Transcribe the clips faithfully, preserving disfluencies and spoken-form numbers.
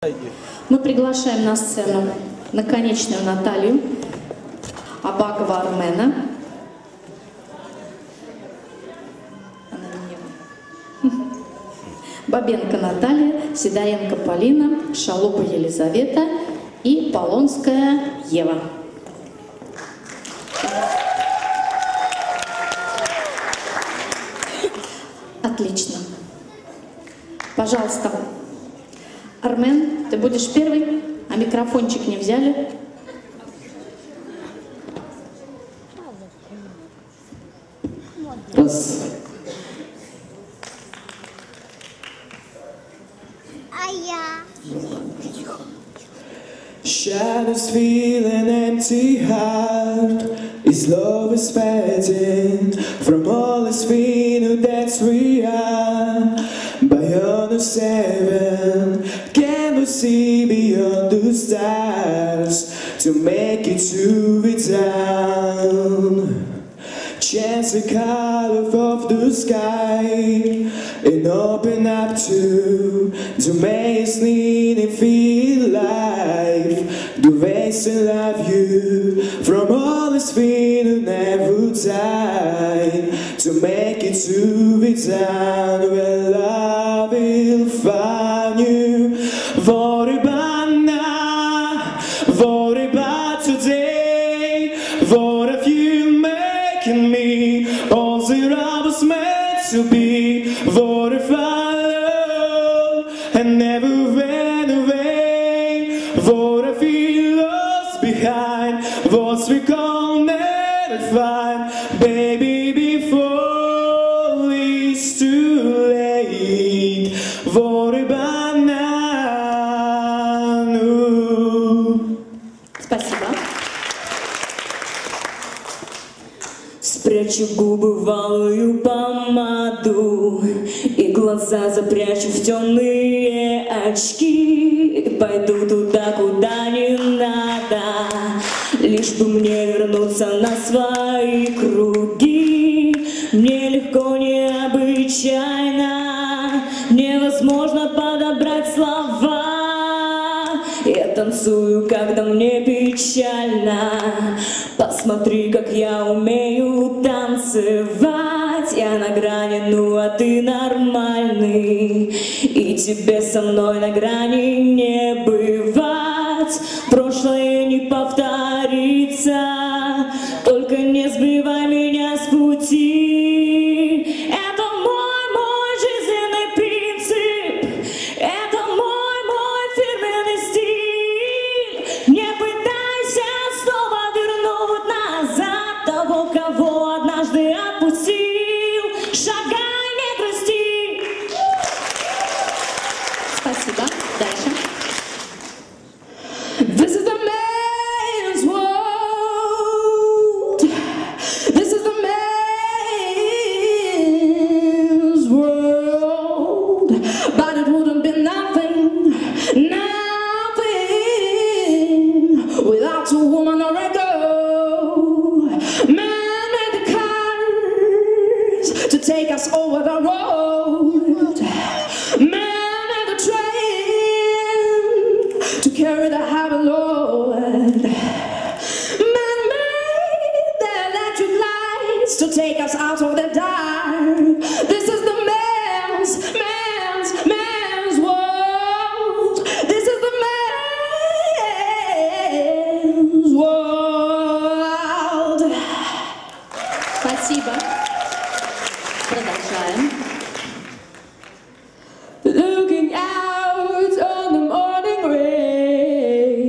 Мы приглашаем на сцену наконечную Наталью Абакова Армена. Бабенко Наталья, Сидоренко Полина, Шалопа Елизавета и Полонская Ева. Отлично. Пожалуйста, Армен, ты будешь первый, а микрофончик не взяли. Раз. А я. Shadows feel an empty heart. His love is fading from all his feet. That's we are. Beyond the seven, can we see beyond the stars to make it to the town? Chance the color of the sky and open up to the maze needing feel life. The ways to love you from all this feeling never die to make it to the town where love will find you. Worry about now, worry about today. What if you making me all that I was meant to be? What if I love and never went away? What if we lost behind what we call never find? Baby, before it's too late, worry about now. Спасибо. Спрячу губы в алую помаду и глаза запрячу в темные очки. Пойду туда, куда не надо, лишь бы мне вернуться на свои круги. Мне легко, необычайно, невозможно подобрать слова. Я танцую, когда мне печально. Посмотри, как я умею танцевать. Я на грани, ну а ты нормальный. И тебе со мной на грани не бывать. Прошлое не повторится, только не сбивай меня с пути. Это мой, мой жизненный принцип. Это мой, мой фирменный стиль. Не пытайся снова вернуть назад того, кого однажды отпустил. Шагай, не грусти. Спасибо. Дальше. This is the man's world. This is the man's world. But it wouldn't be nothing, nothing without a woman or a girl. Man made the cars to take us over the road. Man made the train to carry the heavy load. Man made the electric lights to take us out of the dark. This is the man's, man's, man's world. This is the man's world. Спасибо. Продолжаем. Looking out on the morning rain.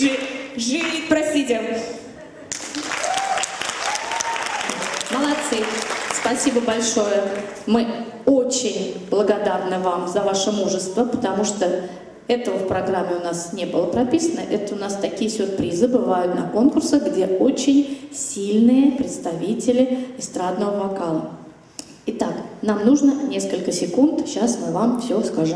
Жи, жить, простите. Молодцы. Спасибо большое. Мы очень благодарны вам за ваше мужество, потому что этого в программе у нас не было прописано. Это у нас такие сюрпризы бывают на конкурсах, где очень сильные представители эстрадного вокала. Итак, нам нужно несколько секунд. Сейчас мы вам все скажем.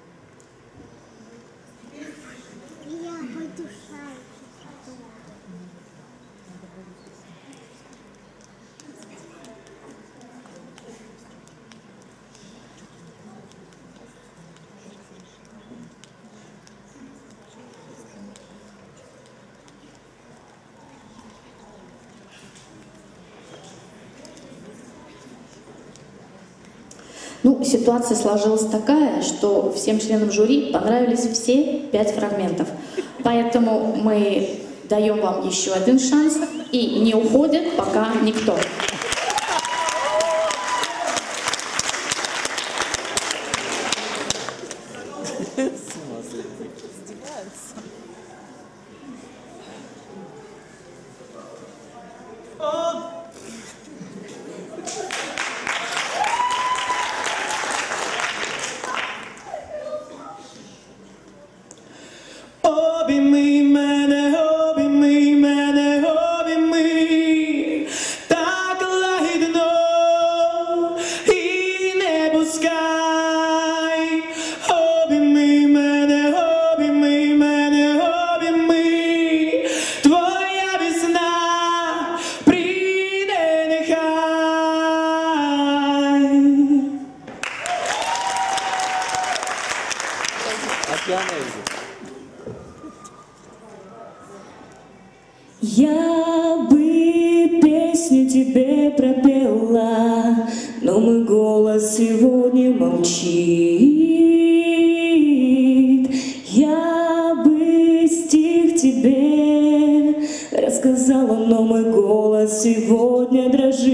Ну, ситуация сложилась такая, что всем членам жюри понравились все пять фрагментов. Поэтому мы даем вам еще один шанс, и не уходит пока никто. Обійми мене, обійми мене, обійми, так лагідно і не пускай. Обійми мене, обійми мене, обійми, твоя весна прийде нехай. Я бы песню тебе пропела, но мой голос сегодня молчит. Я бы стих тебе рассказала, но мой голос сегодня дрожит.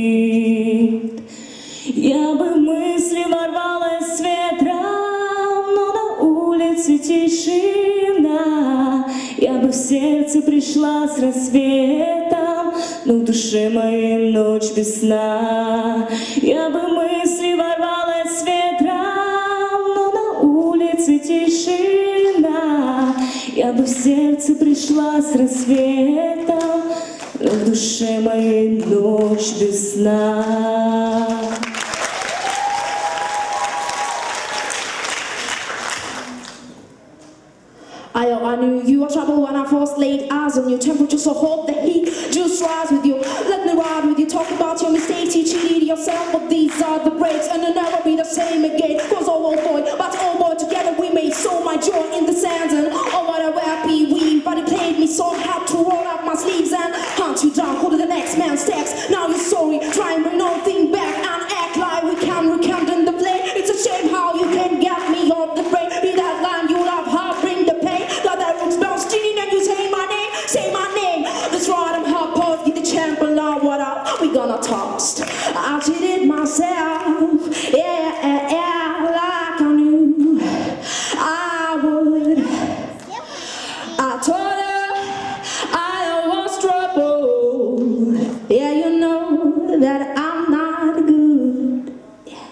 Я бы мысли ворвалась с ветром, но на улице тишина. Я бы в сердце пришла с рассветом, но в душе моей ночь без сна. Я бы мысли ворвалась с ветром, но на улице тишина. Я бы в сердце пришла с рассветом, но в душе моей ночь без сна. I, I knew you were trouble when I first laid eyes on you. Temperature so hot, the heat just rise with you. Let me ride with you, talk about your mistakes. You cheated yourself, but these are the breaks, and it'll never be the same again. Cause oh, oh boy, but oh boy, together we made so much joy in the sands. And oh, what a happy we, but it played me so hard to roll up my sleeves and hunt you down, go to the next man's steps. Now you're sorry, try and bring nothing back and act like we can recount in the play. It's a shame how you can get me off the brain. Be that line you love, how bring the pain. Got that roots bounce, and you say my name, say my name. That's right, I'm hot pause, get the champ and now what up? We gonna toast. I did it myself, yeah, yeah, yeah, like I knew I would. I told her I was trouble. Yeah, you know that I'm not good. Yeah.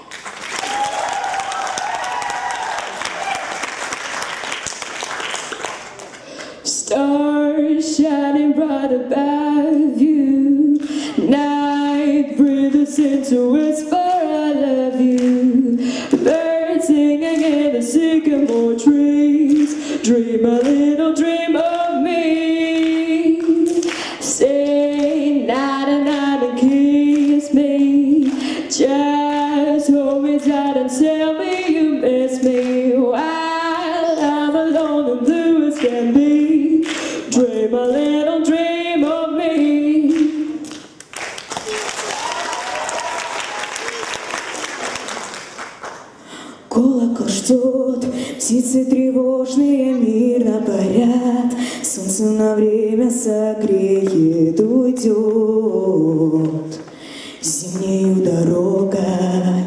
Stars shining bright above you. Night breathers into whisper I love you. Birds singing in the sycamore trees. Dream a little dream of me. Say night and night and kiss me. Just hold me tight and tell me you miss me. While I'm alone and blue as can be. Dream a little dream of me. Колокол ждет, птицы тревожные мирно парят. Солнце на время согреет, уйдет зимнею дорогой.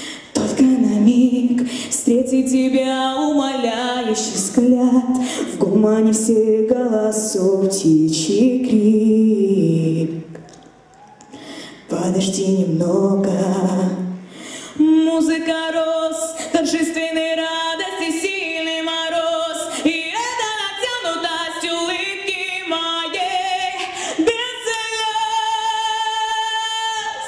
Только на миг встретить тебя умоляющий взгляд. В тумане всех голосов птичий крик. Подожди немного. Музыка роз, торжественной радости, сильный мороз, и это натянутость улыбки моей без слез.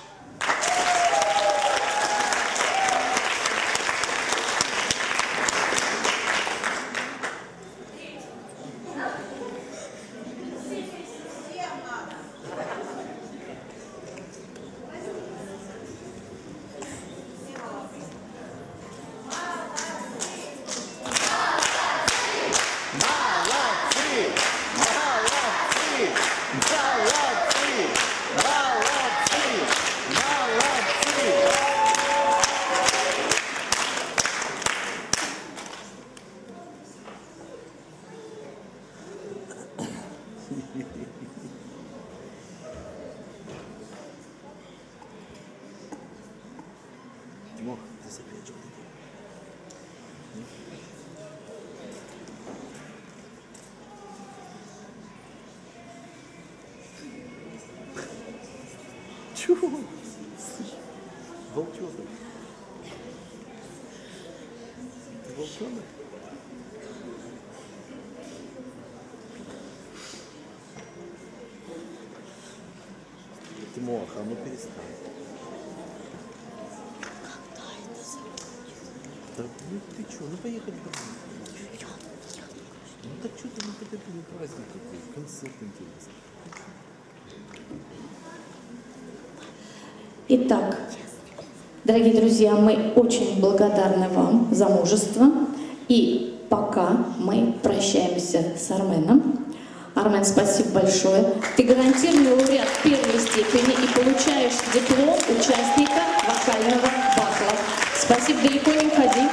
Тимох, засыпай, что ты? Чего? Волчонок. Ты волчонок? Тимох, а ну перестань. Да, ну ты чё, ну поехали домой. Ну так что ты, ну это не праздник какой, концерт интересный. Итак, дорогие друзья, мы очень благодарны вам за мужество. И пока мы прощаемся с Арменом. Армен, спасибо большое. Ты гарантированный лауреат первой степени и получаешь диплом участника вокального батла. Спасибо, далеко не уходи.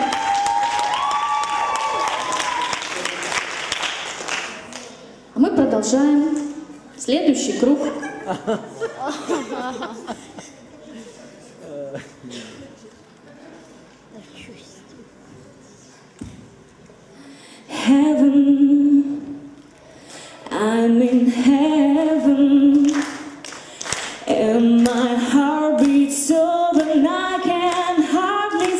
А мы продолжаем. Следующий круг. Heaven, I'm in heaven, and my heart beats so that I can hardly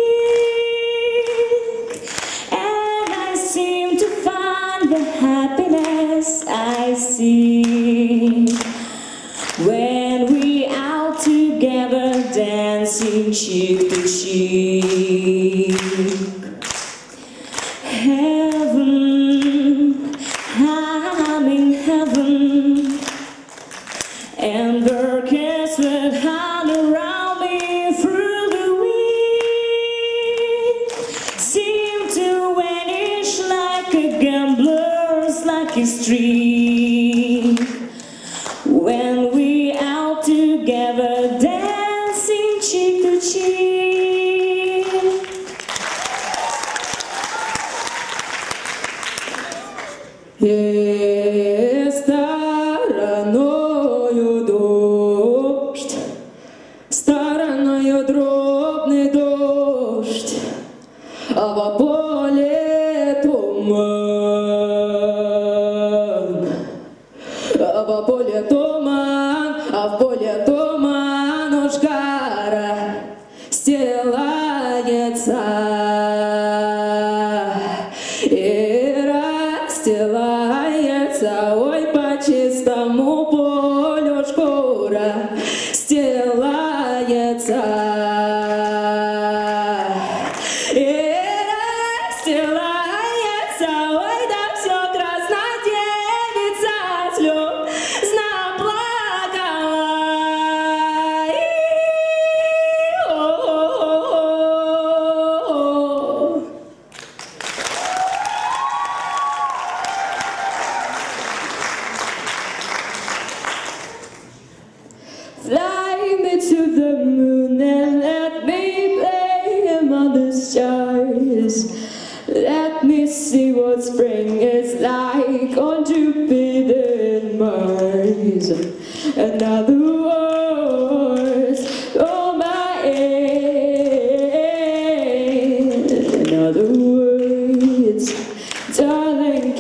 speak, and I seem to find the happiness I see when we out together dancing cheek to cheek. Heaven, I'm in heaven, and the kids will hang around me through the week, seem to vanish like a gambler's lucky streak, when we out together dancing cheek to cheek. И стороною дождь, стороною дробный дождь, а во поле туман, а во поле туман, а в поле туман уж гора стелается. Ой, по чистому полю шкура стелается, и расстилается, ой, да все красна девица слез наплакала. Fly me to the moon and let me play among the stars. Let me see what spring is like on Jupiter and Mars. In other words, oh my end. In other words, darling,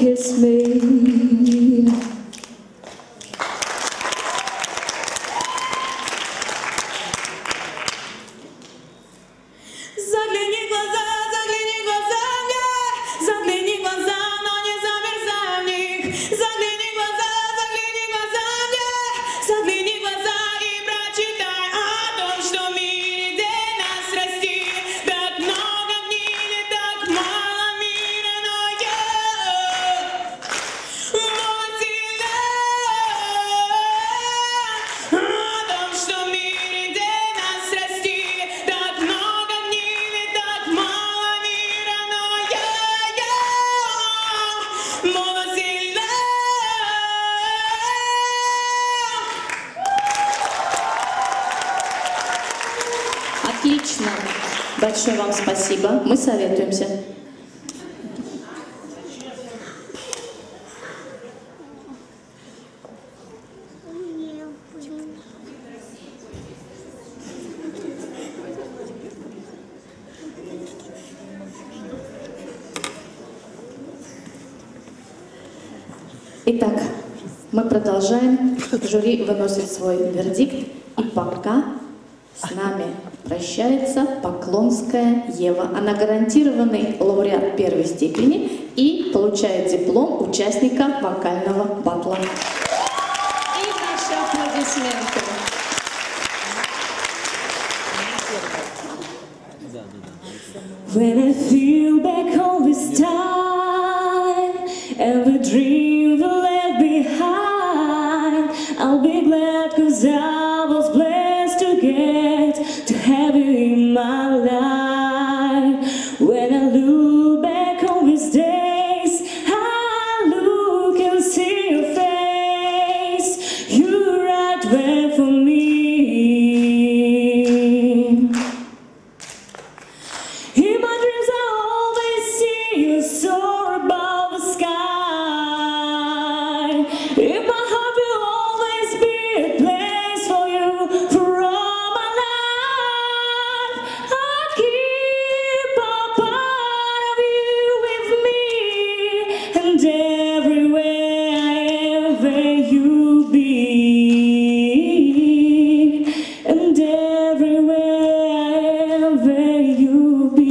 Большое вам спасибо. Мы советуемся. Итак, мы продолжаем. Жюри выносит свой вердикт. И пока с нами прощается Поклонская Ева. Она гарантированный лауреат первой степени и получает диплом участника вокального батла. И наши аплодисменты. When I feel back all this time, every dream we left behind, I'll be glad 'cause I was blessed to get to have you in my life. When I look back on these days, I look and see your face. You're right there for me. In my dreams I always see you soar above the sky. In my heart will always be a place for you for all my life. I'll keep a part of you with me, and everywhere ever you be, and everywhere ever you be.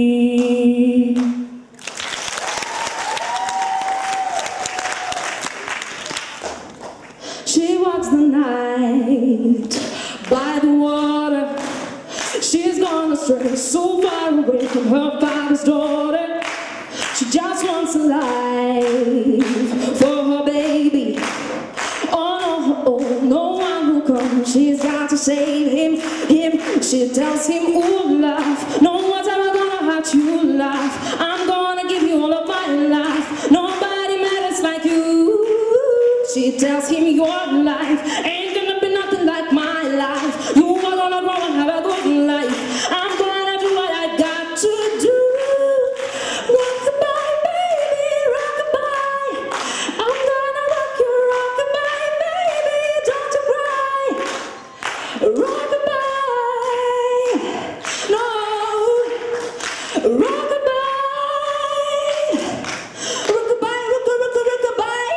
She walks the night by the water. She's gone astray, so far away from her father's daughter. She just wants a life for her baby. On her own, no one will come. She's got to save him, him. She tells him, ooh, love, no one's ever gonna hurt you, love. I'm gonna give you all of my life. Nobody matters like you. She tells him your life ain't gonna be nothing like my life. You are gonna grow and have a good life. I'm gonna do what I got to do. Rock-a-bye, baby, rock-a-bye. I'm gonna rock you, rock-a-bye, baby, don't you cry. Rock-a-bye, no, rock-a-bye, rock-a-bye, rock-a-rock-a-rock-a-bye.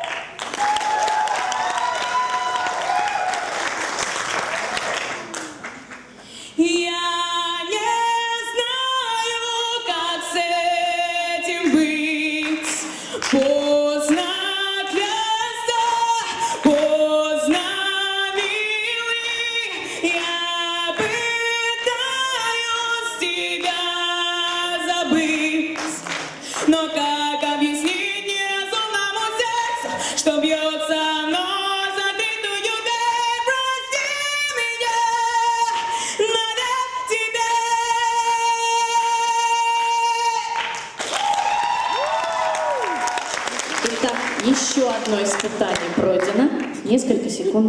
Я не знаю, как с этим быть. Поздно, Христа, поздно, милый. Я пытаюсь тебя забыть, но как объяснить неразумному сердцу, что бьется оно за битую дверь? Прости меня, надо тебе. Итак, еще одно испытание пройдено. Несколько секунд.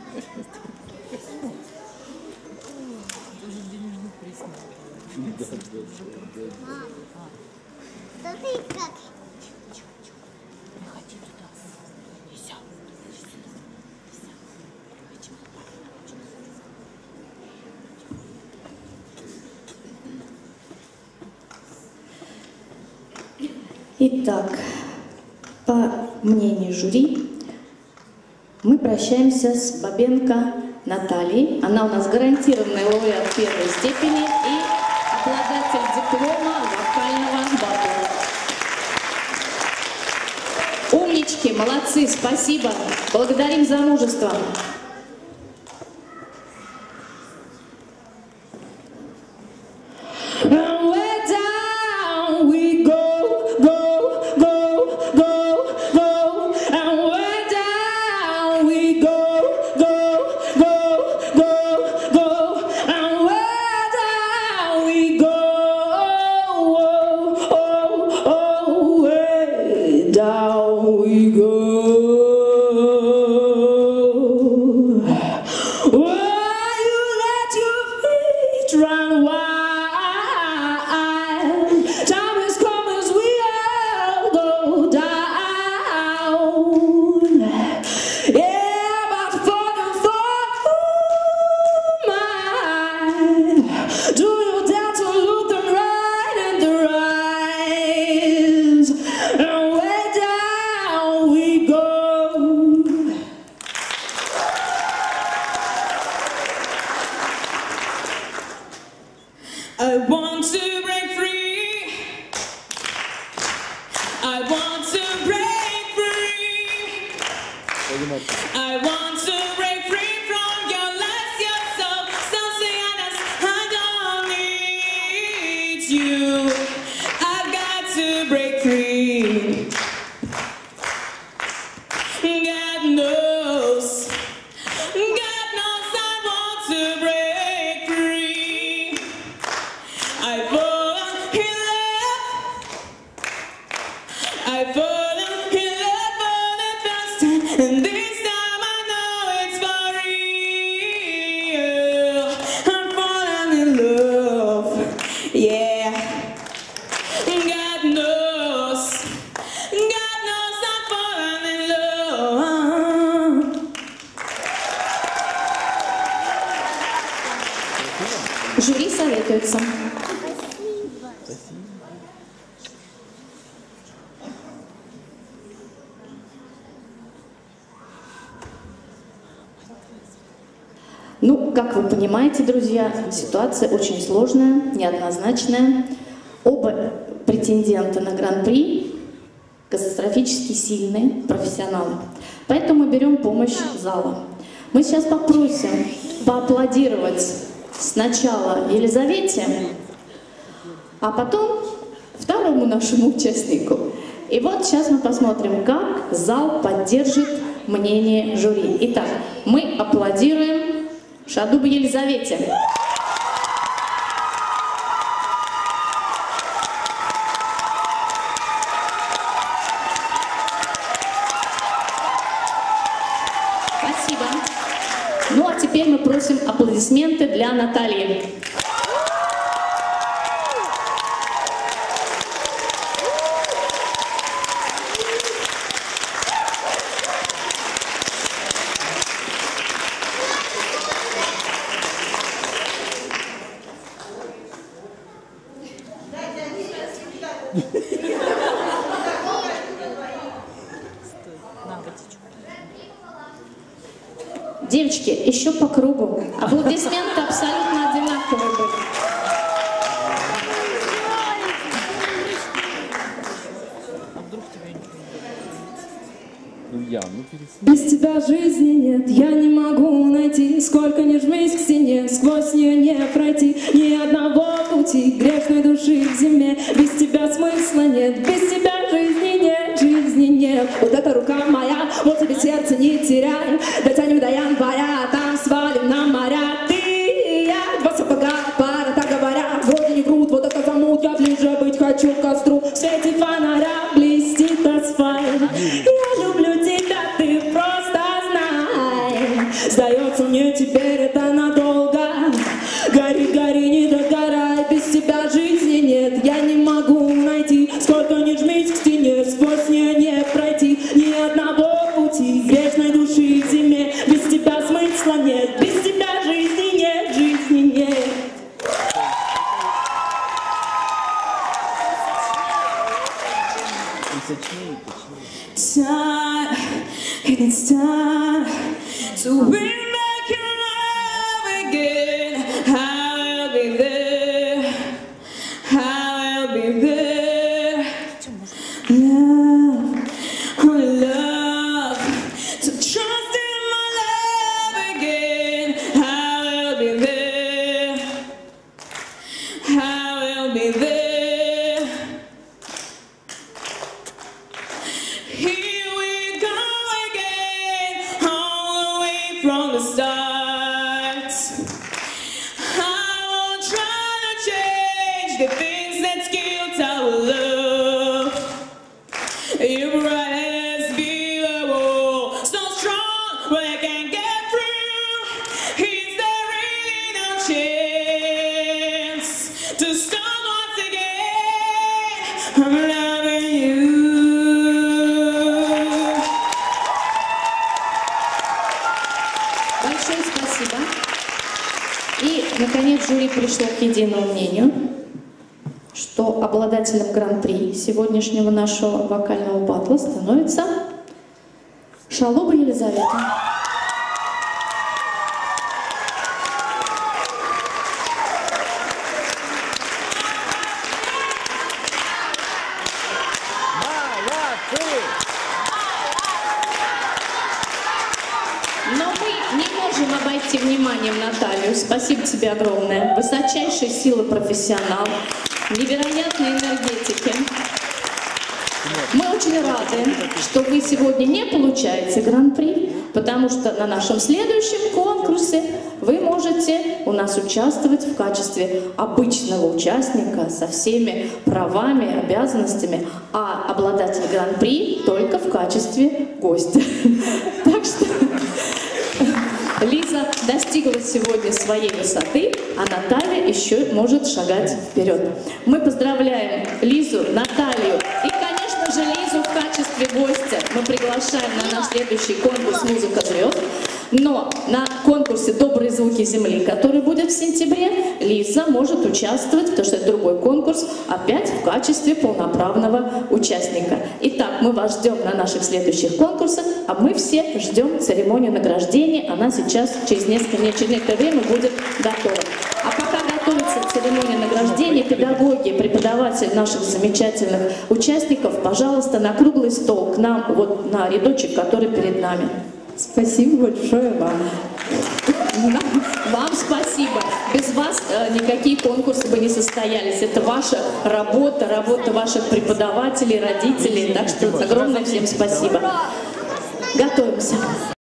Да ты как? Итак, по мнению жюри, мы прощаемся с Бабенко Натальей. Она у нас гарантированный лауреат первой степени и обладатель диплома вокального батла. Умнички, молодцы, спасибо. Благодарим за мужество. And we're down we go, go, go, go, go. And we're down we go, go, go, go, go. And we're down we go, oh, oh, oh, way down we go. I want to break free. I want to break free from your lies. You're so, so honest. I don't need you. I've got to break free. God knows, God knows I want to break free. I've fallen in love, I've fallen in love for the first time, and this time I know it's for real. I'm falling in love, yeah. God knows, God knows I'm falling in love. Жюри советуется. Ну, как вы понимаете, друзья, ситуация очень сложная, неоднозначная. Оба претендента на гран-при катастрофически сильные профессионалы. Поэтому мы берем помощь зала. Мы сейчас попросим поаплодировать сначала Елизавете, а потом второму нашему участнику. И вот сейчас мы посмотрим, как зал поддержит мнение жюри. Итак, мы аплодируем Шадубе Елизавете. Спасибо. Ну а теперь мы просим аплодисменты для Натальи. Девочки, еще по кругу. Аплодисменты абсолютно одинаковые были. Ну я, ну перестань. Без тебя жизни нет, я не могу найти. Сколько ни жмись к стене, сквозь нее не пройти. Ни одного пути грешной души в зиме. Без тебя смысла нет, без тебя жизни нет, жизни нет. Вот эта рука моя, вот тебе сердце не теряй. Дотянем до января, там свалим на моря. Ты и я, два сапога, пара, так говорят. Вроде не врут, вот это замут, я ближе быть хочу к костру. В свете фонаря блестит асфальт. Я люблю тебя, ты просто знай. Сдается мне теперь это надолго. Гори, гори, не догорай. Без тебя жизни нет, я не могу найти. Сколько ни жмись к стене, сквозь нее не пройти. Ни одного пути грешной души в зиме. Без тебя смысла нет, без тебя жизни нет, жизни нет. Time, and it's time to win back your love again. I'll be there, I'll be there. Love, oh love, to trust in my love again. I'll be there, I'll be there. Here we go again, all the way from the start. I won't try to change the things that killed our love. Your eyes be a wall, so strong, but I can't get through. Is there really no chance to start once again? I'm loving you. Большое спасибо. И, наконец, жюри пришло к единому мнению, что обладателем гран-при сегодняшнего нашего вокального батла становится Шалуба Елизавета. Май! обратите внимание на Наталью. Спасибо тебе огромное. Высочайшая сила профессионал, невероятной энергетики. Мы очень рады, что вы сегодня не получаете гран-при, потому что на нашем следующем конкурсе вы можете у нас участвовать в качестве обычного участника со всеми правами, обязанностями, а обладатель гран-при только в качестве гостя. Так что Лиза достигла сегодня своей высоты, а Наталья еще может шагать вперед. Мы поздравляем Лизу, Наталью и, конечно же, Лизу в качестве гостя. Мы приглашаем на наш следующий конкурс «Музыка звезд». Но на конкурсе «Добрые звуки земли», который будет в сентябре, Лиза может участвовать, потому что это другой конкурс, опять в качестве полноправного участника. Итак, мы вас ждем на наших следующих конкурсах, а мы все ждем церемонию награждения. Она сейчас через несколько, через некоторое время будет готова. А пока готовится церемония награждения, педагоги, преподаватели наших замечательных участников, пожалуйста, на круглый стол к нам, вот на рядочек, который перед нами. Спасибо большое вам. Вам спасибо. Без вас э, никакие конкурсы бы не состоялись. Это ваша работа, работа ваших преподавателей, родителей. Так что огромное всем спасибо. Готовимся.